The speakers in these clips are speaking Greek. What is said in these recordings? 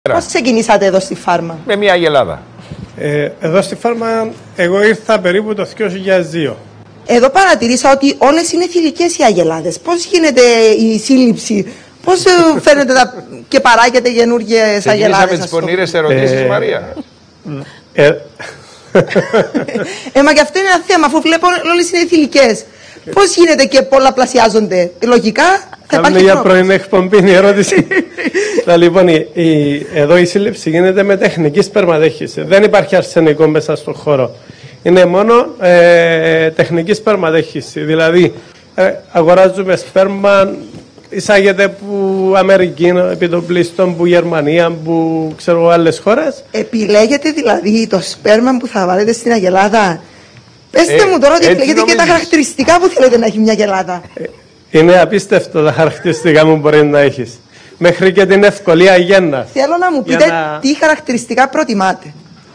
Πώς ξεκινήσατε εδώ στη φάρμα? Με μια αγελάδα. Εδώ στη φάρμα εγώ ήρθα περίπου το 2002. Εδώ παρατηρήσα ότι όλες είναι θηλυκές οι αγελάδες. Πώς γίνεται η σύλληψη, πώς φαίνεται και παράγεται καινούργιες αγελάδες? Ξεκινήσαμε τις πονήρες ερωτήσεις, Μαρία. Μα και αυτό είναι ένα θέμα, αφού βλέπω όλες είναι θηλυκές. Πώς γίνεται και πολλαπλασιάζονται? Λογικά θα υπάρχει για τρόπος. πρωινή εκπομπή η ερώτηση. Λοιπόν, εδώ η σύλληψη γίνεται με τεχνική σπερματέχηση. Δεν υπάρχει αρσενικό μέσα στον χώρο. Είναι μόνο τεχνική σπερματέχηση. Δηλαδή, αγοράζουμε σπέρμα, εισάγεται που Αμερική, επιτοπλίστων, που Γερμανία, που ξέρω άλλες χώρες. Επιλέγετε δηλαδή το σπέρμα που θα βάλετε στην αγελάδα? Πεςτε μου τώρα ότι επιλέγετε και τα χαρακτηριστικά που θέλετε να έχει μια αγελάδα. Είναι απίστευτο τα χαρακτηριστικά που μπορεί να έχεις. Μέχρι και την ευκολία γέννας. Θέλω να μου πείτε τι χαρακτηριστικά προτιμάτε.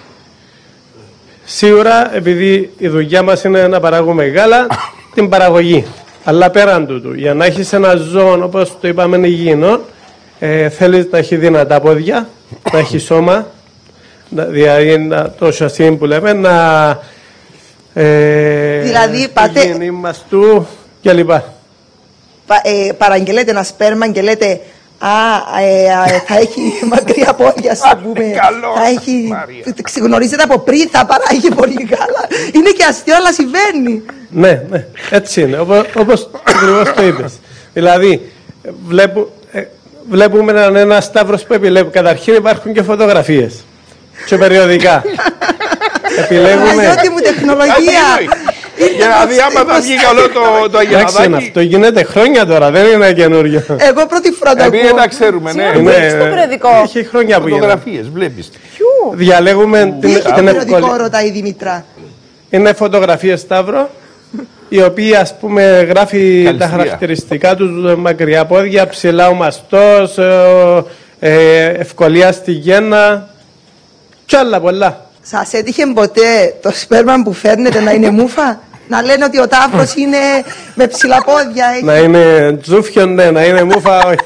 Σίγουρα, επειδή η δουλειά μας είναι να παράγουμε γάλα, την παραγωγή. Αλλά πέραν τούτου, για να έχεις ένα ζώο, όπως το είπαμε, υγιεινό, θέλεις να έχει δυνατά πόδια, να έχει σώμα, δηλαδή το σασί που λέμε, να δηλαδή, πάτε μαστού κλπ. Παραγγελέτε ένα σπέρμα και λέτε θα έχει μακριά πόδια, ας πούμε. Θα έχει, γνωρίζετε από πριν, θα παράγει πολύ γάλα. Είναι και αστείο, αλλά συμβαίνει. Ναι, έτσι είναι, όπως ακριβώς το είπες. Δηλαδή, βλέπουμε ένα σταύρος που επιλέγουμε. Καταρχήν υπάρχουν και φωτογραφίες και περιοδικά. Επιλέγουμε. Αγιώτη μου τεχνολογία. Για να δει άμα θα βγει καλό το αγελαδάκι. Αυτό γίνεται χρόνια τώρα, δεν είναι καινούριο. Εγώ πρώτη φορά το ακούω. Εμείς δεν τα ξέρουμε, ναι. Στο περιοδικό. Έχει χρόνια που γίνεται. Φωτογραφίες, βλέπεις. Διαλέγουμε Τι έχει το την περιοδικό, ευκολία. ρωτάει η Δημητρά. Είναι φωτογραφίες, Σταύρο, η οποία, ας πούμε, γράφει τα χαρακτηριστικά του: μακριά πόδια, ψηλά ο μαστός, ευκολία στη γέννα και άλλα πολλά. Σας έτυχε ποτέ το σπέρμα που φέρνετε να είναι μούφα? Να λένε ότι ο τάφρος είναι με ψηλά πόδια? Να είναι τζούφιον, ναι, να είναι μούφα, όχι.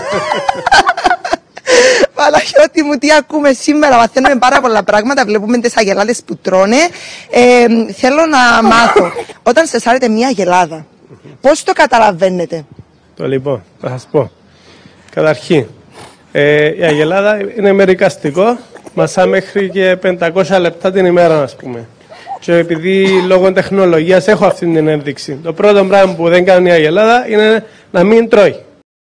Παναγιώτη μου, τι ακούμε σήμερα? Μαθαίνουμε πάρα πολλά πράγματα. Βλέπουμε τις αγελάδες που τρώνε. Θέλω να μάθω, όταν σε σάρετε μια αγελάδα, πώς το καταλαβαίνετε? Λοιπόν, θα σας πω. Καταρχήν, η αγελάδα είναι μερικαστικό. Μασά μέχρι και 500 λεπτά την ημέρα, ας πούμε. Και επειδή λόγω τεχνολογίας έχω αυτή την ένδειξη. Το πρώτο πράγμα που δεν κάνει η αγελάδα είναι να μην τρώει.